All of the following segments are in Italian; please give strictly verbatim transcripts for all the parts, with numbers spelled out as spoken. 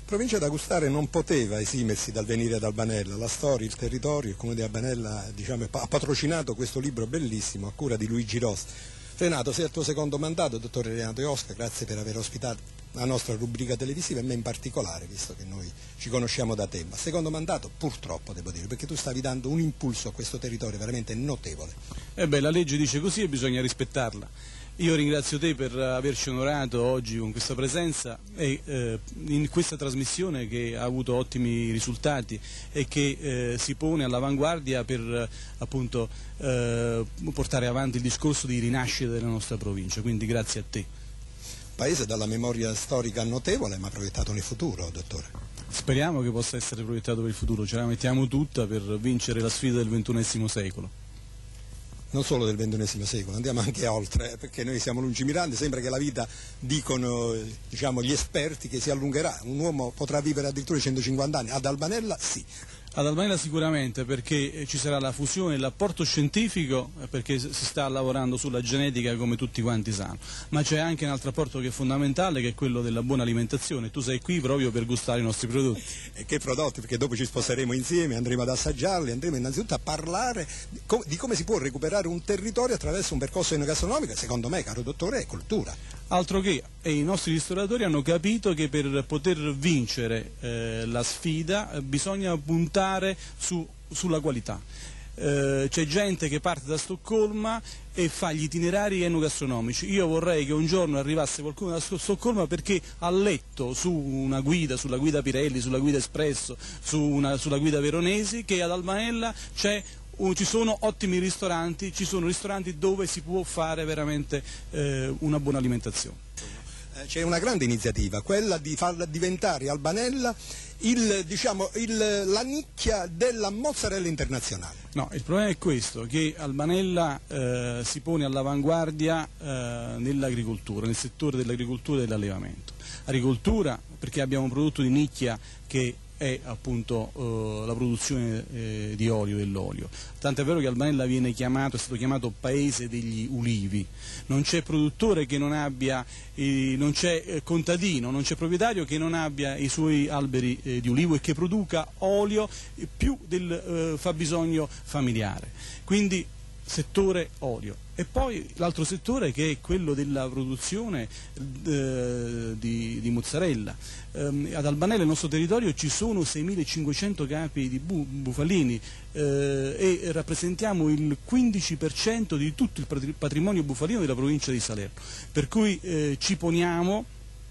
Provincia d'Agustare non poteva esimersi dal venire ad Albanella, la storia, il territorio, il comune di Albanella, diciamo, ha patrocinato questo libro bellissimo a cura di Luigi Rosti. Renato, sei al tuo secondo mandato, dottore Renato Iosca, grazie per aver ospitato la nostra rubrica televisiva e me in particolare, visto che noi ci conosciamo da tempo. Secondo mandato purtroppo devo dire, perché tu stavi dando un impulso a questo territorio veramente notevole. Eh beh, la legge dice così e bisogna rispettarla. Io ringrazio te per averci onorato oggi con questa presenza e eh, in questa trasmissione che ha avuto ottimi risultati e che eh, si pone all'avanguardia per eh, appunto eh, portare avanti il discorso di rinascita della nostra provincia, quindi grazie a te. Paese dalla memoria storica notevole ma proiettato nel futuro, dottore. Speriamo che possa essere proiettato per il futuro, ce la mettiamo tutta per vincere la sfida del ventunesimo secolo. Non solo del ventunesimo secolo, andiamo anche oltre, perché noi siamo lungimiranti, sembra che la vita, dicono diciamo, gli esperti, che si allungherà, un uomo potrà vivere addirittura centocinquanta anni, ad Albanella sì. Ad Albanella sicuramente, perché ci sarà la fusione e l'apporto scientifico, perché si sta lavorando sulla genetica come tutti quanti sanno, ma c'è anche un altro apporto che è fondamentale, che è quello della buona alimentazione. Tu sei qui proprio per gustare i nostri prodotti. E che prodotti? Perché dopo ci sposeremo insieme, andremo ad assaggiarli, andremo innanzitutto a parlare di come si può recuperare un territorio attraverso un percorso enogastronomico che secondo me, caro dottore, è cultura. Altro che, e i nostri ristoratori hanno capito che per poter vincere eh, la sfida eh, bisogna puntare su, sulla qualità. Eh, c'è gente che parte da Stoccolma e fa gli itinerari enogastronomici. Io vorrei che un giorno arrivasse qualcuno da Stoccolma perché ha letto su una guida, sulla guida Pirelli, sulla guida Espresso, su una, sulla guida Veronesi, che ad Albanella c'è ci sono ottimi ristoranti, ci sono ristoranti dove si può fare veramente eh, una buona alimentazione. C'è una grande iniziativa, quella di far diventare Albanella il, diciamo, il, la nicchia della mozzarella internazionale. No, il problema è questo, che Albanella eh, si pone all'avanguardia eh, nell'agricoltura, nel settore dell'agricoltura e dell'allevamento. Agricoltura perché abbiamo un prodotto di nicchia che è appunto eh, la produzione eh, di olio, dell'olio. Tant'è vero che Albanella viene chiamato, è stato chiamato paese degli ulivi. Non c'è produttore che non abbia, eh, non c'è eh, contadino, non c'è proprietario che non abbia i suoi alberi eh, di ulivo e che produca olio eh, più del eh, fabbisogno familiare. Quindi settore olio. E poi l'altro settore che è quello della produzione eh, di, di mozzarella. Eh, ad Albanella, nel nostro territorio, ci sono seimilacinquecento capi di bu bufalini eh, e rappresentiamo il quindici per cento di tutto il patrimonio bufalino della provincia di Salerno. Per cui eh, ci poniamo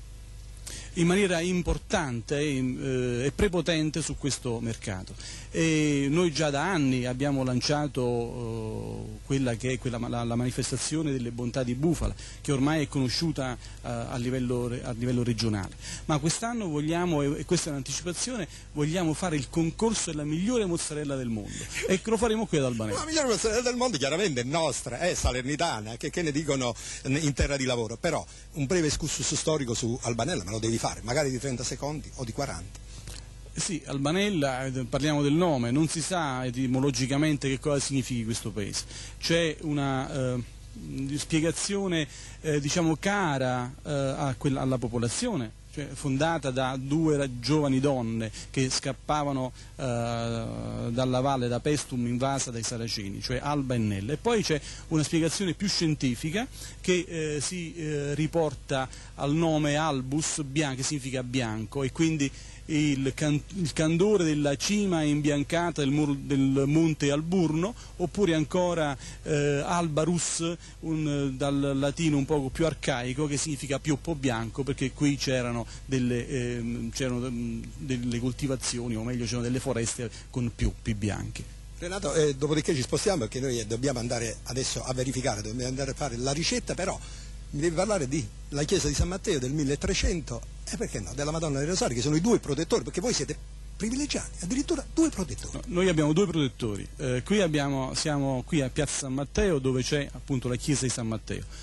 in maniera importante e eh, prepotente su questo mercato. E noi già da anni abbiamo lanciato eh, quella che è quella, la, la manifestazione delle bontà di bufala, che ormai è conosciuta eh, a, livello, a livello regionale. Ma quest'anno vogliamo, e questa è un'anticipazione, vogliamo fare il concorso della migliore mozzarella del mondo. E lo faremo qui ad Albanella. La migliore mozzarella del mondo chiaramente è nostra, è salernitana, che, che ne dicono in terra di lavoro. Però un breve excursus storico su Albanella me lo devi fare, magari di trenta secondi o di quaranta. Sì, Albanella, parliamo del nome, non si sa etimologicamente che cosa significhi questo paese. C'è una eh, spiegazione eh, diciamo cara eh, a quella, alla popolazione, cioè fondata da due giovani donne che scappavano eh, dalla valle da Pestum invasa dai Saraceni, cioè Alba e Nella. E poi c'è una spiegazione più scientifica che eh, si eh, riporta al nome Albus, che significa bianco, e quindi il, can il candore della cima imbiancata del, mur del monte Alburno, oppure ancora eh, Albarus, un, dal latino un poco più arcaico, che significa pioppo bianco, perché qui c'erano delle, eh, c'erano delle coltivazioni, o meglio c'erano delle foreste con pioppi bianchi. Renato, eh, dopodiché ci spostiamo perché noi dobbiamo andare adesso a verificare, dobbiamo andare a fare la ricetta, però mi devi parlare di la chiesa di San Matteo del milletrecento e perché no, della Madonna dei Rosari, che sono i due protettori, perché voi siete privilegiati, addirittura due protettori. No, noi abbiamo due protettori, eh, qui abbiamo, siamo qui a Piazza San Matteo, dove c'è appunto la chiesa di San Matteo.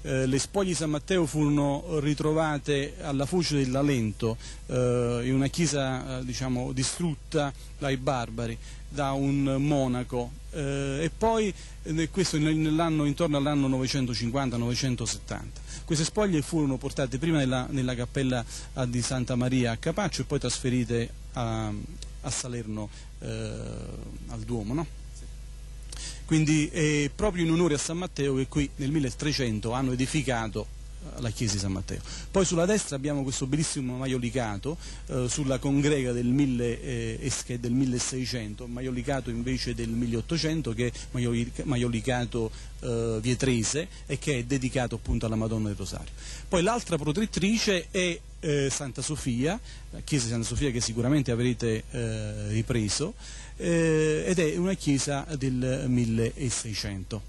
eh, le spoglie di San Matteo furono ritrovate alla foce del Lalento, eh, in una chiesa eh, diciamo, distrutta dai barbari, da un monaco, eh, e poi eh, questo nell'anno, intorno all'anno novecentocinquanta novecentosettanta. Queste spoglie furono portate prima nella, nella cappella di Santa Maria a Capaccio e poi trasferite a, a Salerno, eh, al Duomo, no? Quindi è proprio in onore a San Matteo che qui nel milletrecento hanno edificato la chiesa di San Matteo. Poi sulla destra abbiamo questo bellissimo maiolicato, eh, sulla congrega del, mille, eh, del milleseicento, maiolicato invece del milleottocento, che è maiolicato eh, vietrese e che è dedicato appunto alla Madonna del Rosario. Poi l'altra protettrice è eh, Santa Sofia, la chiesa di Santa Sofia che sicuramente avrete eh, ripreso, eh, ed è una chiesa del milleseicento.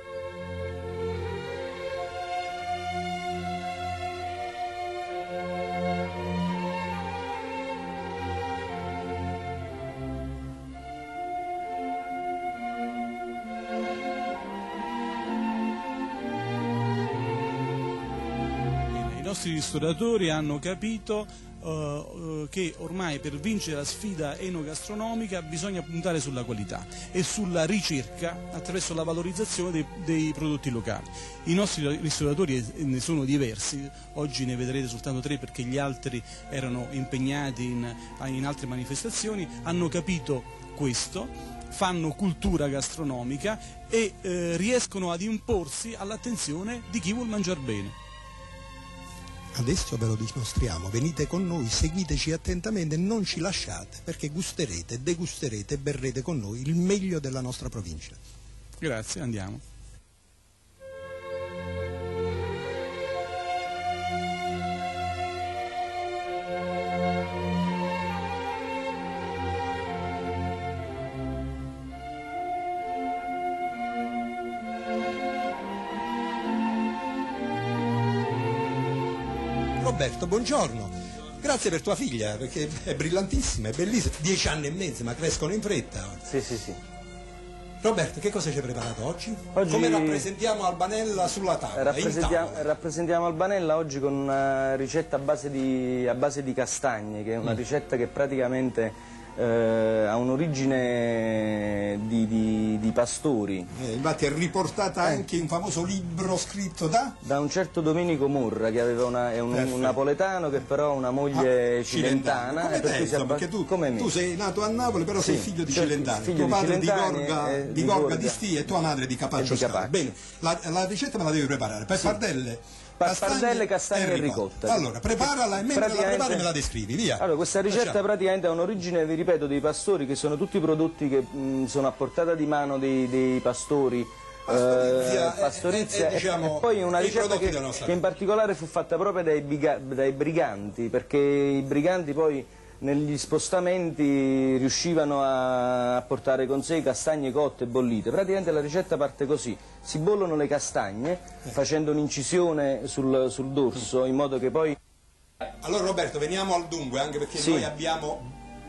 I nostri ristoratori hanno capito uh, uh, che ormai per vincere la sfida enogastronomica bisogna puntare sulla qualità e sulla ricerca attraverso la valorizzazione dei, dei prodotti locali. I nostri ristoratori ne sono diversi, oggi ne vedrete soltanto tre perché gli altri erano impegnati in, in altre manifestazioni, hanno capito questo, fanno cultura gastronomica e eh, riescono ad imporsi all'attenzione di chi vuol mangiare bene. Adesso ve lo dimostriamo, venite con noi, seguiteci attentamente e non ci lasciate, perché gusterete, degusterete e berrete con noi il meglio della nostra provincia. Grazie, andiamo. Roberto, buongiorno. Grazie per tua figlia, perché è brillantissima, è bellissima. Dieci anni e mezzo, ma crescono in fretta. Sì, sì, sì. Roberto, che cosa ci hai preparato oggi? Oggi Come rappresentiamo Albanella sulla tavola? Rappresentiamo, tavola. rappresentiamo Albanella oggi con una ricetta a base di, a base di castagne, che è una mm. ricetta che praticamente eh, ha un'origine di, di, di pastori. Eh, infatti è riportata eh. anche in un famoso libro scritto da? Da un certo Domenico Morra, che aveva una, è un, un napoletano che però ha una moglie ah, cilentana. Come te, insomma, perché tu, tu sei nato a Napoli, però sì, sei figlio di certo, cilentani. Figlio tuo padre di, Gorga, eh, di, Gorga, di Stia e tua madre di Capaccio Scala. Bene, la, la ricetta me la devi preparare. Pappardelle, sì. Pappardelle, castagne e ricotta. Allora, preparala e mentre la prepari me la descrivi, via. Allora, questa ricetta Facciamo. praticamente ha un'origine, vi ripeto, dei pastori, che sono tutti prodotti che mh, sono a portata di mano dei, dei pastori. Pastorizia, eh, pastorizia e, e, diciamo, e poi una ricetta che, che in particolare fu fatta proprio dai, dai briganti, perché i briganti poi negli spostamenti riuscivano a portare con sé castagne cotte e bollite. Praticamente la ricetta parte così: si bollono le castagne facendo un'incisione sul, sul dorso in modo che poi... Allora Roberto, veniamo al dunque, anche perché sì. noi abbiamo,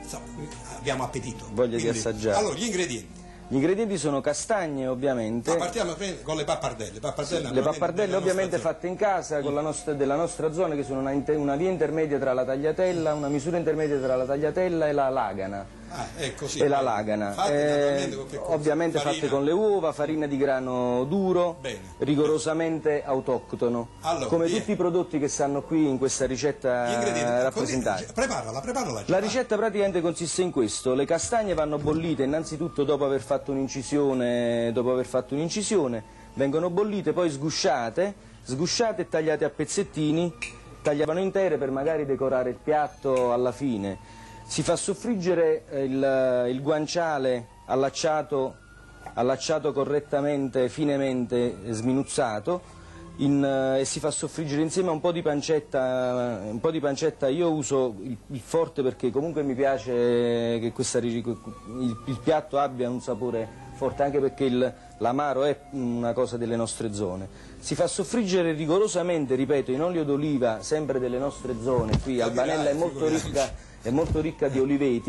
abbiamo appetito. Voglia Quindi, di assaggiare. Allora, gli ingredienti. Gli ingredienti sono castagne, ovviamente. Ma partiamo con le pappardelle. pappardelle sì, le pappardelle ovviamente fatte in casa, con la nostra, della nostra zona, che sono una, una via intermedia tra la tagliatella, una misura intermedia tra la tagliatella e la lagana. Ah, ecco, sì, e la lagana. Fatte, eh, ovviamente farina. Fatte con le uova, farina di grano duro, Bene. rigorosamente autoctono. Allora, come via. tutti i prodotti che stanno qui in questa ricetta rappresentati. Preparala, preparala. La ricetta praticamente consiste in questo: le castagne vanno bollite innanzitutto dopo aver fatto un'incisione, dopo aver fatto un'incisione, vengono bollite, poi sgusciate, sgusciate e tagliate a pezzettini, tagliavano intere per magari decorare il piatto alla fine. Si fa soffriggere il, il guanciale allacciato, allacciato correttamente, finemente sminuzzato, in, e si fa soffriggere insieme a un po' di pancetta. Un po' di pancetta. Io uso il, il forte perché comunque mi piace che questa, il, il piatto abbia un sapore forte, anche perché l'amaro è una cosa delle nostre zone. Si fa soffriggere rigorosamente, ripeto, in olio d'oliva, sempre delle nostre zone. Qui Albanella è molto ricca, è molto ricca di oliveti.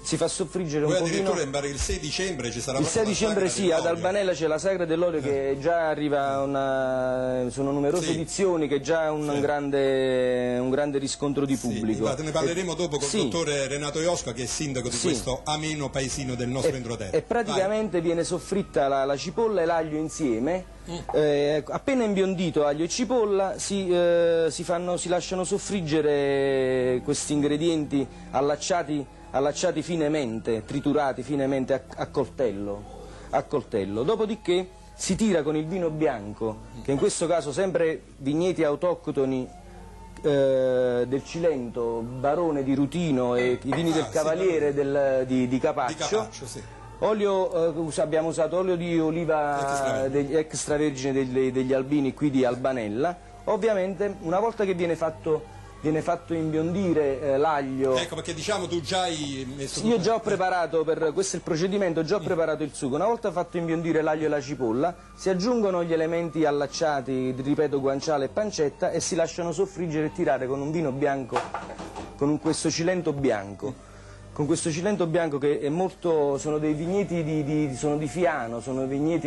si fa soffriggere Poi un pochino. addirittura il sei dicembre ci sarà Il sei dicembre sì, ad Albanella c'è la Sagra dell'Olio eh. che già arriva, una, sono numerose sì. edizioni, che già ha un, sì. un, grande, un grande riscontro di pubblico. Sì, ne parleremo e, dopo con sì. il dottore Renato Iosca, che è sindaco di sì. questo ameno paesino del nostro e, entroterra. E praticamente Vai. viene soffritta la, la cipolla e l'aglio insieme, mm. eh, appena imbiondito aglio e cipolla si, eh, si, fanno, si lasciano soffriggere questi ingredienti allacciati allacciati finemente, triturati finemente a, a, coltello, a coltello. Dopodiché si tira con il vino bianco, che in questo caso sempre vigneti autoctoni eh, del Cilento, Barone di Rutino e i vini ah, del Cavaliere sì, del, di, di Capaccio. Di Capaccio sì. Olio, eh, abbiamo usato olio di oliva degli, extravergine degli, degli albini qui di Albanella. Ovviamente una volta che viene fatto viene fatto imbiondire eh, l'aglio. Ecco, perché diciamo tu già hai messo... Io già ho preparato, per questo è il procedimento, già ho preparato il sugo. Una volta fatto imbiondire l'aglio e la cipolla, si aggiungono gli elementi allacciati, ripeto, guanciale e pancetta, e si lasciano soffriggere e tirare con un vino bianco, con un, questo Cilento bianco. Con questo Cilento bianco che è molto, sono dei vigneti di, di, sono di Fiano, sono vigneti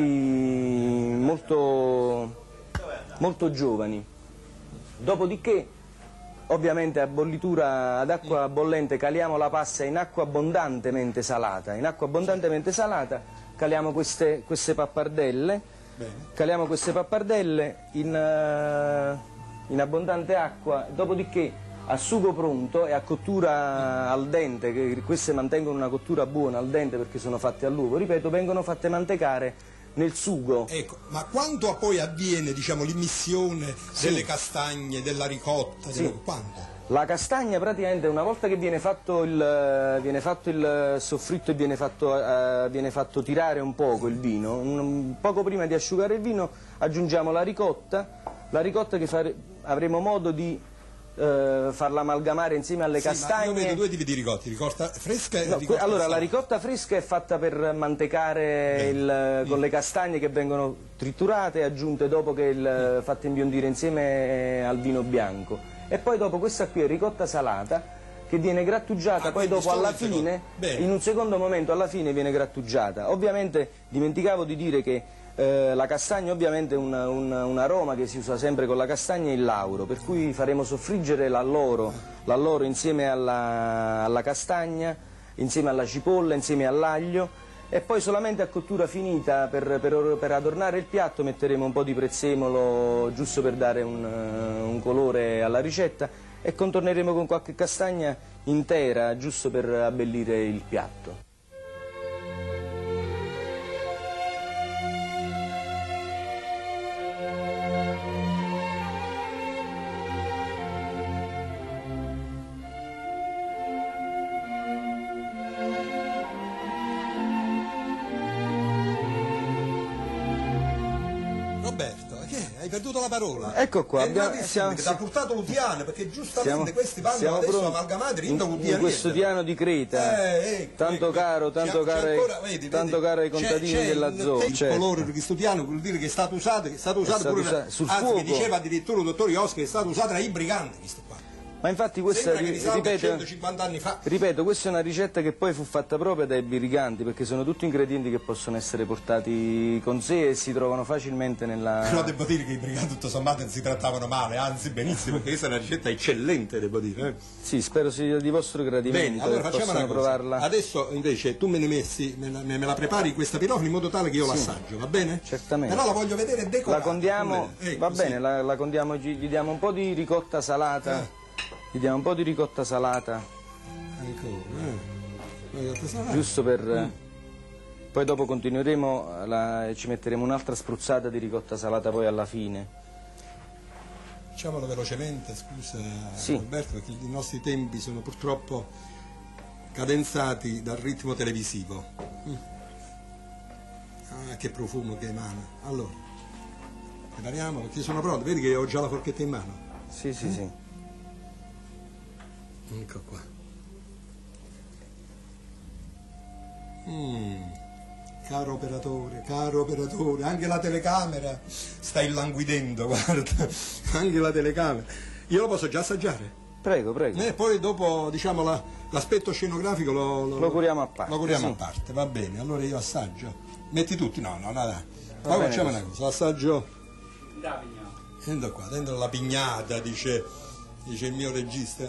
molto, molto giovani. Dopodiché, ovviamente a bollitura ad acqua bollente caliamo la passa in acqua abbondantemente salata, in acqua abbondantemente salata caliamo queste, queste pappardelle, Bene. caliamo queste pappardelle in, uh, in abbondante acqua, dopodiché a sugo pronto e a cottura al dente, che queste mantengono una cottura buona al dente perché sono fatte all'uovo, ripeto, vengono fatte mantecare nel sugo. Ecco, ma quando poi avviene, diciamo, l'immissione sì. delle castagne, della ricotta, sì. delle... quando? La castagna praticamente una volta che viene fatto il, viene fatto il soffritto e viene fatto, uh, viene fatto tirare un poco il vino, un, poco prima di asciugare il vino aggiungiamo la ricotta, la ricotta che fare, avremo modo di Uh, farla amalgamare insieme alle sì, castagne. Ma io vedo due tipi di ricotta, ricotta fresca e no, ricotta allora salata. La ricotta fresca è fatta per mantecare il, con le castagne che vengono triturate e aggiunte dopo che il, fatte imbiondire insieme al vino bianco, e poi dopo questa qui è ricotta salata che viene grattugiata, ah, poi dopo alla fine, in un secondo momento alla fine viene grattugiata. Ovviamente dimenticavo di dire che Eh, la castagna ovviamente è un, un, un aroma che si usa sempre con la castagna, è il lauro, per cui faremo soffriggere l'alloro, l'alloro insieme alla, alla castagna, insieme alla cipolla, insieme all'aglio, e poi solamente a cottura finita per, per, per adornare il piatto metteremo un po' di prezzemolo giusto per dare un, un colore alla ricetta, e contorneremo con qualche castagna intera giusto per abbellire il piatto. Roberto, che hai perduto la parola? Ecco qua, abbiamo, siamo, ti ha portato l'Udiano, perché giustamente siamo, questi vanno adesso pronti, amalgamati in, in questo Diano di Creta, eh, ecco, tanto ecco, caro, tanto caro, ancora, vedi, tanto vedi, caro ai contadini della zona. Il colore di questo Diano vuol dire che è stato usato, che è stato usato, è stato pure, usato sul anzi fuoco. Che diceva addirittura il dottor Iosca che è stato usato dai briganti questo qua. Ma infatti questa, ripeto, centocinquanta anni fa. ripeto, questa è una ricetta che poi fu fatta proprio dai briganti, perché sono tutti ingredienti che possono essere portati con sé e si trovano facilmente nella... Però devo dire che i briganti tutto sommato non si trattavano male, anzi benissimo, perché questa è una ricetta eccellente, devo dire. Eh. Sì, spero sia di vostro gradimento. Bene, allora facciamo una cosa. Provarla. Adesso invece tu me ne messi, me la, me la prepari questa pirofila in modo tale che io sì. l'assaggio, va bene? Certamente. Però la voglio vedere decorata. La condiamo, eh, va bene, la, la condiamo, gli, gli diamo un po' di ricotta salata. Eh. Gli diamo un po' di ricotta salata, ancora, eh. salata. giusto per... Mm. Poi dopo continueremo la... e ci metteremo un'altra spruzzata di ricotta salata poi alla fine. Diciamolo velocemente, scusa sì. Roberto, perché i nostri tempi sono purtroppo cadenzati dal ritmo televisivo. Mm. Ah, che profumo che emana. Allora, prepariamo perché sono pronto, vedi che ho già la forchetta in mano? Sì, sì, mm? sì. Ecco qua. Mm. Caro operatore, caro operatore, anche la telecamera sta illanguidendo, guarda, anche la telecamera. Io lo posso già assaggiare? Prego, prego. E poi dopo, diciamo, la, l'aspetto scenografico lo, lo, Lo curiamo a parte. Lo curiamo sì. a parte, va bene. Allora io assaggio. Metti tutti? No, no, no, no. Va Poi bene facciamo così. una cosa, assaggio. Da pignata. Dentro qua, dentro la pignata, dice, dice il mio regista.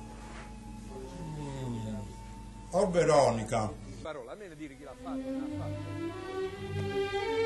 Mm. Oh Veronica. Parola, a me dire chi l'ha fatto, chi l'ha fatto.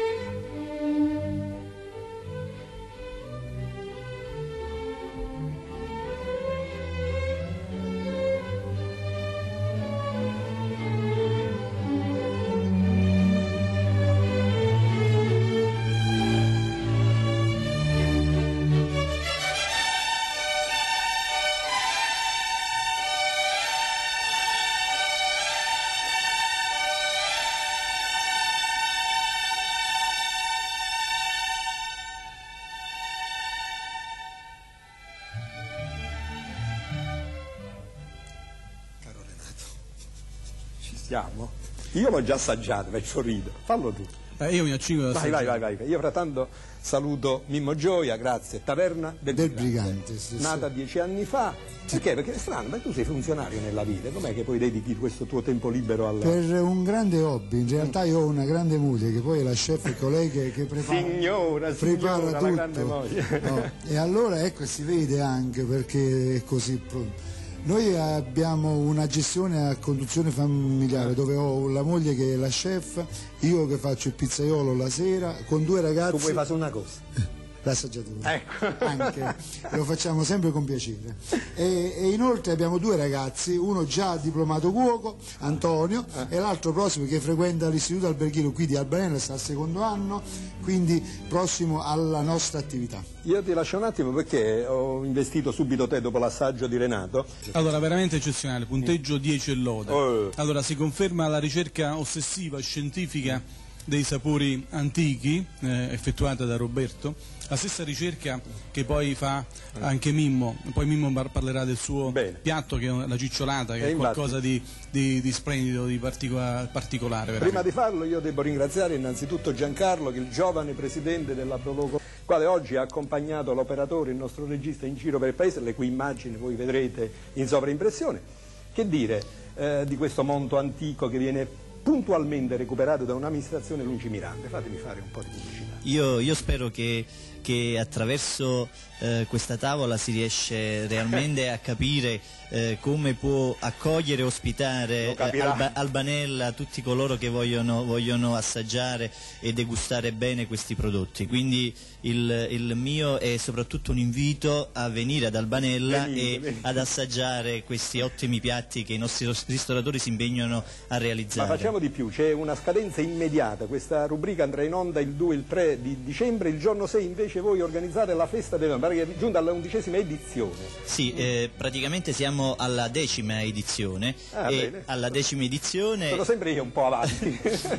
Io l'ho già assaggiato, faccio ridere. Fallo tu. Eh, io mi accingo da Vai, vai, vai, vai. Io frattanto saluto Mimmo Gioia, grazie. Taverna del, del Brigante. Brigante, sì, Nata sì. dieci anni fa. Perché? Perché è strano, ma tu sei funzionario nella vita, com'è che poi dedichi questo tuo tempo libero alla... Per un grande hobby, in realtà io ho una grande moglie che poi è la chef e colei che, che prepara, Signora, prepara signora, tutto. la grande moglie. No, e allora ecco, si vede anche perché è così. pro- Noi abbiamo una gestione a conduzione familiare dove ho la moglie che è la chef, io che faccio il pizzaiolo la sera, con due ragazzi. Tu puoi fare una cosa. L'assaggiatura, Ecco. anche, lo facciamo sempre con piacere. E, e inoltre abbiamo due ragazzi, uno già diplomato cuoco, Antonio, e l'altro prossimo che frequenta l'istituto alberghiero qui di Albanella, sta al secondo anno, quindi prossimo alla nostra attività. Io ti lascio un attimo perché ho investito subito te dopo l'assaggio di Renato. Allora, veramente eccezionale, punteggio dieci e lode. Oh. Allora, si conferma la ricerca ossessiva, scientifica dei sapori antichi, eh, effettuata da Roberto, la stessa ricerca che poi fa anche Mimmo, poi Mimmo par- parlerà del suo Bene. piatto che è la cicciollata, che E è infatti. qualcosa di, di- di splendido, di particola- particolare. veramente. Prima di farlo io devo ringraziare innanzitutto Giancarlo, che è il giovane presidente della Proloco, il quale oggi ha accompagnato l'operatore, il nostro regista, in giro per il paese, le cui immagini voi vedrete in sovraimpressione. Che dire eh, di questo monto antico che viene puntualmente recuperato da un'amministrazione lungimirante? Fatemi fare un po' di pubblicità. Io, io spero che, che attraverso eh, questa tavola si riesce realmente a capire eh, come può accogliere e ospitare Lo eh, capirà. Alba- Albanella tutti coloro che vogliono, vogliono assaggiare e degustare bene questi prodotti. Quindi il, il mio è soprattutto un invito a venire ad Albanella Venite, e venite. ad assaggiare questi ottimi piatti che i nostri ros- ristoratori si impegnano a realizzare. Ma facciamo di più, c'è una scadenza immediata, questa rubrica andrà in onda il due e il tre di dicembre, il giorno sei invece voi organizzate la festa del nome, perché è giunta alla undicesima edizione. Sì, eh, praticamente siamo alla decima edizione, Ah, e bene. alla decima edizione Sono sempre io un po' avanti.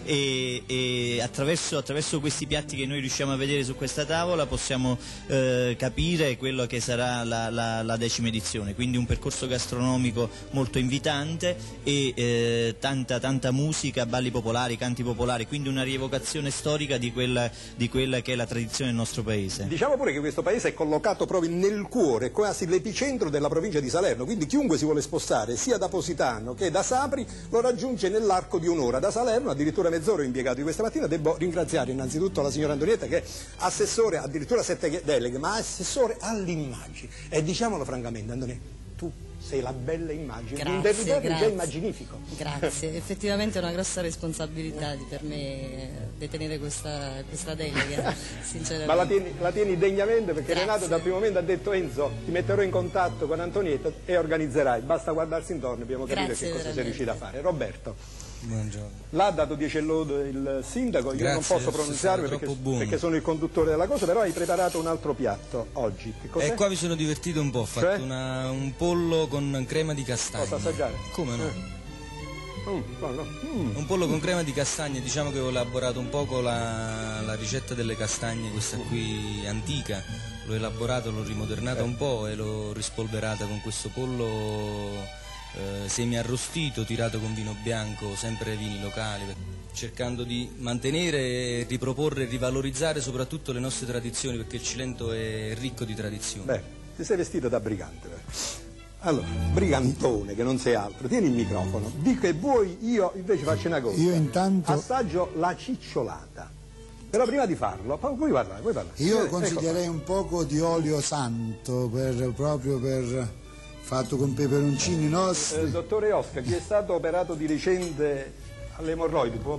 e, e attraverso, attraverso questi piatti che noi riusciamo a vedere su questa tavola possiamo eh, capire quello che sarà la, la- la decima edizione, quindi un percorso gastronomico molto invitante e eh, tanta, tanta musica, balli popolari, canti popolari, quindi una rievocazione storica di quella, di quella che è la tradizione del nostro paese. Diciamo pure che questo paese è collocato proprio nel cuore, quasi l'epicentro della provincia di Salerno, quindi chiunque si vuole spostare sia da Positano che da Sapri lo raggiunge nell'arco di un'ora. Da Salerno addirittura mezz'ora impiegato di questa mattina. Devo ringraziare innanzitutto la signora Antonietta che è assessore, addirittura sette deleghe, ma assessore all'immagine. E diciamolo francamente, Antonietta, tu sei la bella immagine di un Grazie, territorio già grazie. immaginifico. Grazie, effettivamente è una grossa responsabilità di- per me detenere questa, questa delega, sinceramente. Ma la tieni, la tieni degnamente perché Grazie. Renato dal primo momento ha detto Enzo ti metterò in contatto con Antonietta e organizzerai, basta guardarsi intorno, dobbiamo capire Grazie, che cosa sei veramente. riuscita a fare. Roberto, Buongiorno. l'ha dato dieci e lode il sindaco, io Grazie, non posso siete pronunciarmi troppo perché, buono. perché sono il conduttore della cosa, però hai preparato un altro piatto oggi. Che cos'è? E qua mi sono divertito un po', ho fatto Cioè? una- un pollo con crema di castagne. Posso assaggiare? Come no? Eh. Mm, buono. Mm. Un pollo con crema di castagne, diciamo che ho elaborato un poco la, la ricetta delle castagne, questa qui antica, l'ho elaborato, l'ho rimodernata Eh. un po' e l'ho rispolverata con questo pollo eh, semi arrostito, tirato con vino bianco, sempre vini locali, cercando di mantenere, riproporre e rivalorizzare soprattutto le nostre tradizioni, perché il Cilento è ricco di tradizioni. Beh, ti sei vestito da brigante. beh. Allora, Brigantone, che non sei altro, tieni il microfono, di che vuoi, io invece faccio una cosa. Io intanto assaggio la cicciolata. Però prima di farlo, puoi parlare, puoi parlare. Io eh, consiglierei ecco. un poco di olio santo, per, proprio per fatto con peperoncini nostri. Eh, dottore Oscar, chi è stato operato di recente alle emorroidi può...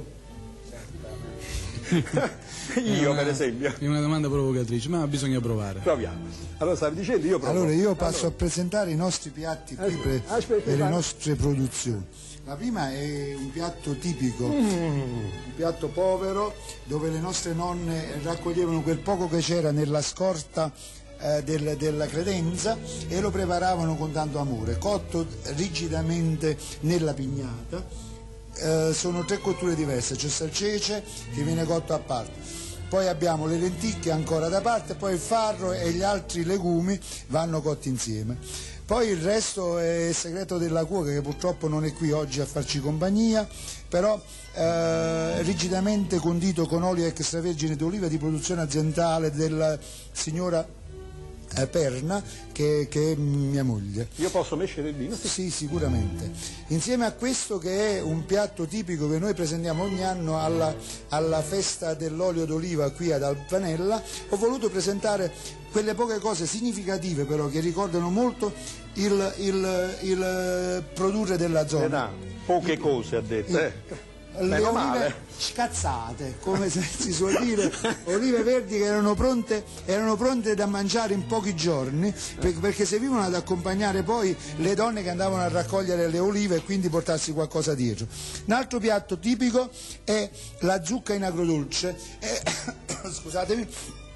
Io una, per esempio. È una domanda provocatrice, ma bisogna provare. Proviamo. Allora stavi dicendo, io provo. Allora io passo allora. a presentare i nostri piatti qui Aspetta, per, aspetta, per le aspetta. nostre produzioni. La prima è un piatto tipico, Mm. un piatto povero, dove le nostre nonne raccoglievano quel poco che c'era nella scorta eh, del, della credenza e lo preparavano con tanto amore, cotto rigidamente nella pignata. Eh, sono tre cotture diverse, c'è il cece che viene cotto a parte, poi abbiamo le lenticchie ancora da parte, poi il farro e gli altri legumi vanno cotti insieme. Poi il resto è il segreto della cuoca, che purtroppo non è qui oggi a farci compagnia, però eh, rigidamente condito con olio extravergine d'oliva di produzione aziendale della signora eh, Perna, che, che è mia moglie. Io posso mescere il vino? Sì, sicuramente. Insieme a questo, che è un piatto tipico che noi presentiamo ogni anno alla, alla festa dell'olio d'oliva qui ad Albanella, ho voluto presentare quelle poche cose significative però che ricordano molto il, il, il produrre della zona. Poche cose ha detto. Eh. Le Meno olive male. scazzate, come si suol dire, olive verdi che erano pronte, erano pronte da mangiare in pochi giorni, perché servivano ad accompagnare poi le donne che andavano a raccogliere le olive e quindi portarsi qualcosa dietro. Un altro piatto tipico è la zucca in agrodolce. Eh, scusatemi.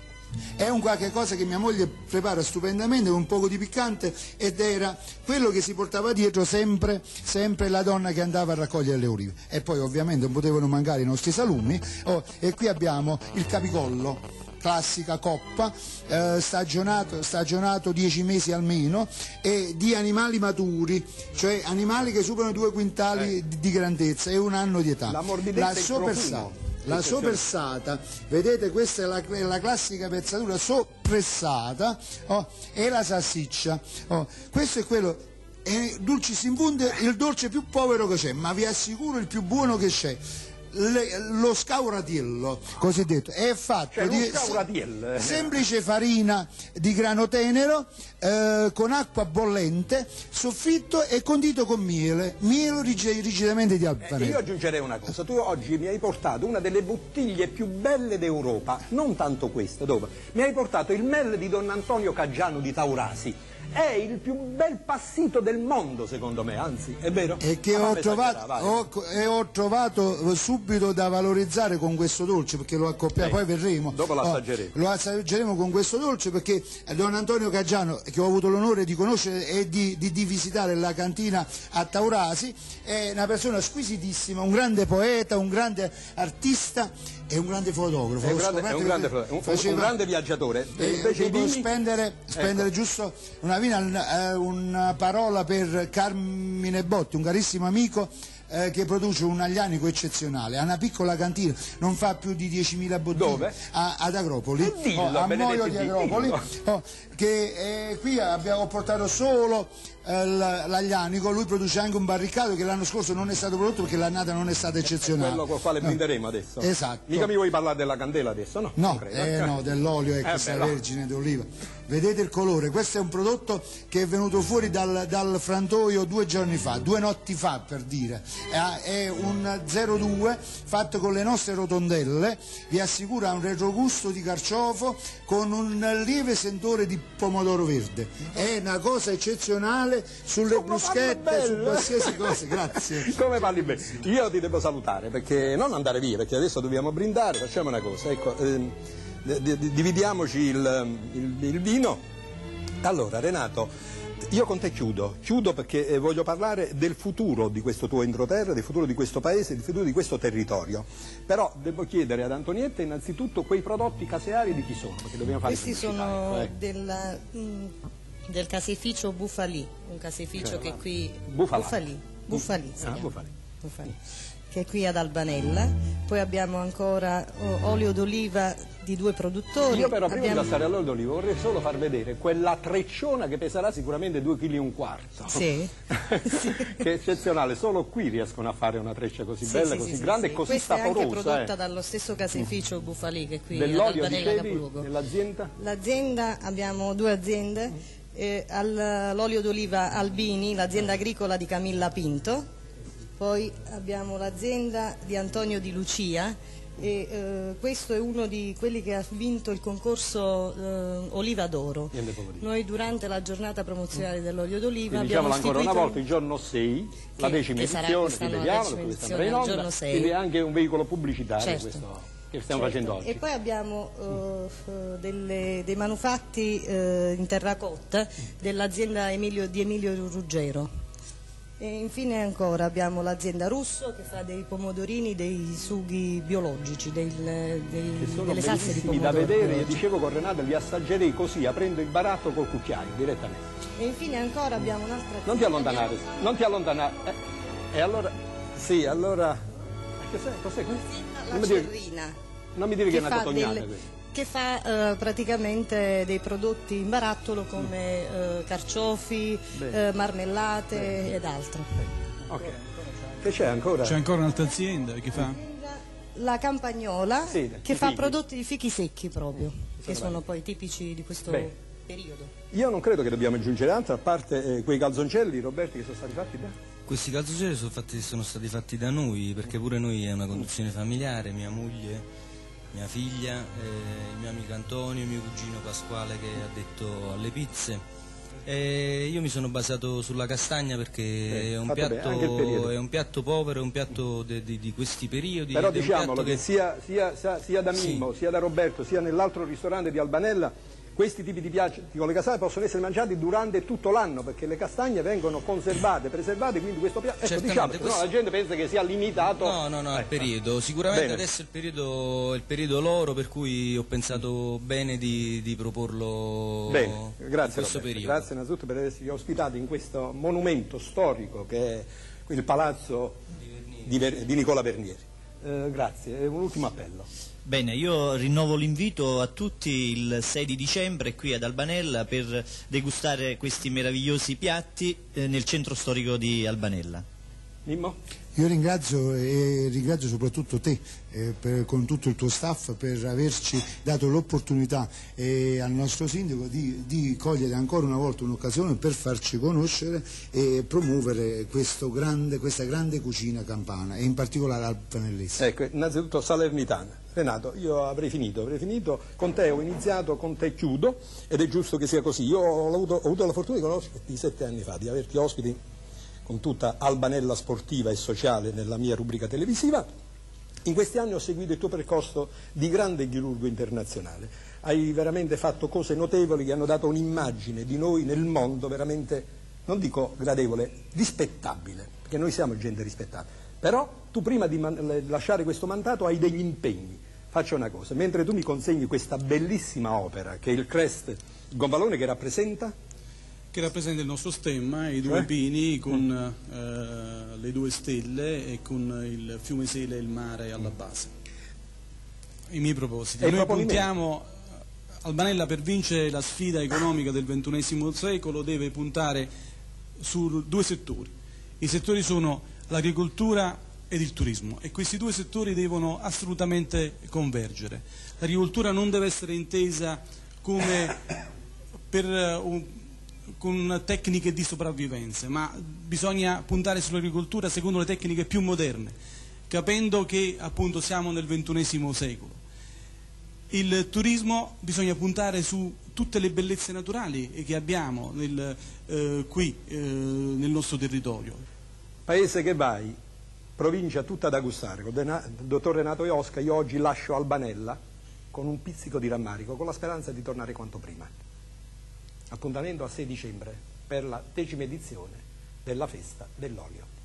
È un qualche cosa che mia moglie prepara stupendamente con un poco di piccante, ed era quello che si portava dietro sempre, sempre la donna che andava a raccogliere le olive. E poi ovviamente non potevano mancare i nostri salumi. Oh, e qui abbiamo il capicollo, classica coppa, eh, stagionato, stagionato dieci mesi almeno, e di animali maturi, cioè animali che superano due quintali eh. di, di grandezza e un anno di età. La morbidezza e il sopressata. La soppressata, vedete, questa è la, è la classica pezzatura soppressata, oh, e la salsiccia. Oh, questo è quello, è dulcis in funde, il dolce più povero che c'è, ma vi assicuro il più buono che c'è. Le, lo scauratiello cosiddetto è fatto cioè, di se, semplice farina di grano tenero eh, con acqua bollente, soffritto e condito con miele, miele rigid, rigidamente di Albanella. Eh, io aggiungerei una cosa, tu oggi mi hai portato una delle bottiglie più belle d'Europa, non tanto questa, dove mi hai portato il mel di Don Antonio Caggiano di Taurasi. È il più bel passito del mondo, secondo me, anzi, è vero? E che ho trovato, ho, e ho trovato subito da valorizzare con questo dolce, perché lo accoppiamo, poi verremo. Dopo lo assaggeremo. Oh, lo assaggeremo con questo dolce, perché Don Antonio Caggiano, che ho avuto l'onore di conoscere e di, di, di visitare la cantina a Taurasi, è una persona squisitissima, un grande poeta, un grande artista e un grande fotografo. È un grande, è un grande, un, faceva, un grande viaggiatore. E invece i vini, spendere, spendere ecco. giusto una, vina, una parola per Carmine Botti, un carissimo amico eh, che produce un aglianico eccezionale, ha una piccola cantina, non fa più di diecimila bottiglie. Dove? A, ad Agropoli, dillo, oh, a Moio di Agropoli, oh, che eh, qui abbiamo portato solo eh, l'aglianico. Lui produce anche un barricato che l'anno scorso non è stato prodotto perché l'annata non è stata eccezionale. Quello con il quale brinderemo adesso. Esatto. Mica mi vuoi parlare della candela adesso, no? No, eh, no, dell'olio extravergine eh d'oliva. Vedete il colore, questo è un prodotto che è venuto fuori dal, dal frantoio due giorni fa, due notti fa per dire. È un zero due fatto con le nostre rotondelle, vi assicura un retrogusto di carciofo con un lieve sentore di pomodoro verde. È una cosa eccezionale sulle Come bruschette, su qualsiasi cosa. Grazie. Come parli bene? Io ti devo salutare, perché non andare via, perché adesso dobbiamo brindare, facciamo una cosa, ecco, ehm, dividiamoci il, il, il vino. Allora Renato, io con te chiudo, chiudo perché voglio parlare del futuro di questo tuo entroterra, del futuro di questo paese, del futuro di questo territorio. Però devo chiedere ad Antonietta innanzitutto quei prodotti caseari di chi sono, perché dobbiamo fare questi sono eh. della, mh, del caseificio Bufalì, un caseificio cioè, che qui Bufalà. Bufalì, Bufalì, ah, Bufalì. Bufalì, che è qui ad Albanella. Poi abbiamo ancora oh, olio d'oliva di due produttori. Io però prima abbiamo... di passare all'olio d'oliva vorrei solo far vedere quella trecciona che peserà sicuramente due chili e un quarto. Sì. Che è eccezionale, solo qui riescono a fare una treccia così Sì, bella, sì, così sì, grande sì. e così Questa saporosa. è anche prodotta eh. dallo stesso caseificio Bufalì, che è qui ad Dell'olio, Albanella dicevi, capoluogo. dell'azienda? L'azienda, abbiamo due aziende, eh, al- l'olio d'oliva Albini, l'azienda agricola di Camilla Pinto, poi abbiamo l'azienda di Antonio Di Lucia, e eh, questo è uno di quelli che ha vinto il concorso eh, Oliva d'Oro. Noi durante la giornata promozionale dell'olio d'oliva Quindi abbiamo diciamolo ancora una istituito- volta, il giorno sei, la Che- decima che sarà edizione, quest'anno che la vediamo, decima che questa edizione, andrà in il onda, giorno sei. quindi è anche un veicolo pubblicitario Certo. questo che stiamo Certo. facendo oggi. E poi abbiamo eh, f- delle- dei manufatti eh, in terracotta dell'azienda Emilio- di Emilio Ruggero. E infine ancora abbiamo l'azienda Russo che fa dei pomodorini, dei sughi biologici, del- dei- Che sono delle salse di bellissimi da pomodoro vedere, e biologici. dicevo con Renato, li assaggerei così, aprendo il baratto col cucchiaio, direttamente. E infine ancora abbiamo un'altra azienda. Non ti allontanare, Abbiamo non ti allontanare. Eh, e allora, sì, allora... Cos'è, cos'è questo? l'azienda Non La mi dire- Cerrina. Non mi dire che è una fa cotognata del- questa. che fa eh, praticamente dei prodotti in barattolo come eh, carciofi, Bene. eh, marmellate ed altro. Ok. Che c'è ancora? C'è ancora un'altra azienda che fa? La Campagnola Sì, che i fa fichi. prodotti di fichi secchi proprio, che sono sono poi tipici di questo Bene. periodo. Io non credo che dobbiamo aggiungere altro, a parte eh, quei calzoncelli, Roberti, che sono stati fatti da... Questi calzoncelli sono, fatti- sono stati fatti da noi, perché pure noi è una conduzione familiare, mia moglie, mia figlia, eh, il mio amico Antonio, mio cugino Pasquale che è addetto alle pizze. E io mi sono basato sulla castagna perché Beh, è, un fatto bene, piatto, anche il periodo. è un piatto povero, è un piatto de- di, di questi periodi. Però ed è un diciamolo piatto che sia, sia- sia- sia da Sì. Mimmo, sia da Roberto, sia nell'altro ristorante di Albanella, questi tipi di piatti con le castagne possono essere mangiati durante tutto l'anno, perché le castagne vengono conservate, preservate, quindi questo piatto... Ecco, Certamente, diciamo, se no questo- la gente pensa che sia limitato... No, no, no, il Ecco. periodo. Sicuramente Bene. adesso è il periodo, il periodo loro, per cui ho pensato bene di, di proporlo Bene, in grazie questo Roberto. periodo. Grazie innanzitutto per esserci ospitati in questo monumento storico che è il palazzo di, Ver- di Nicola Vernieri. Eh, grazie, e un ultimo appello. Bene, io rinnovo l'invito a tutti il sei di dicembre qui ad Albanella per degustare questi meravigliosi piatti eh, nel centro storico di Albanella. Mimmo? Io ringrazio e ringrazio soprattutto te eh, per- con tutto il tuo staff per averci dato l'opportunità eh, al nostro sindaco di, di cogliere ancora una volta un'occasione per farci conoscere e promuovere questo grande, questa grande cucina campana e in particolare albanellese. Ecco, innanzitutto salernitana. Renato, io avrei finito, avrei finito, con te ho iniziato, con te chiudo ed è giusto che sia così. Io ho avuto, ho avuto la fortuna di conoscerti sette anni fa, di averti ospiti con tutta Albanella sportiva e sociale nella mia rubrica televisiva. In questi anni ho seguito il tuo percorso di grande chirurgo internazionale. Hai veramente fatto cose notevoli che hanno dato un'immagine di noi nel mondo veramente, non dico gradevole, rispettabile, perché noi siamo gente rispettabile. Però tu prima di man- lasciare questo mandato hai degli impegni. Faccio una cosa, mentre tu mi consegni questa bellissima opera che è il Crest, il Gonfalone che rappresenta... Che rappresenta il nostro stemma, i due Eh? pini con eh, le due stelle e con il fiume Sele e il mare alla base. I miei propositi. E il Noi proponimento? puntiamo, Albanella per vincere la sfida economica del ventunesimo secolo deve puntare su due settori. I settori sono l'agricoltura ed il turismo e questi due settori devono assolutamente convergere. L'agricoltura non deve essere intesa come per un con tecniche di sopravvivenza, ma bisogna puntare sull'agricoltura secondo le tecniche più moderne, capendo che appunto siamo nel ventunesimo secolo. Il turismo bisogna puntare su tutte le bellezze naturali che abbiamo nel, eh, qui eh, nel nostro territorio. Paese che vai, provincia tutta da gustare. Con il dottor Renato Iosca io oggi lascio Albanella con un pizzico di rammarico, con la speranza di tornare quanto prima. Appuntamento a sei dicembre per la decima edizione della Festa dell'Olio.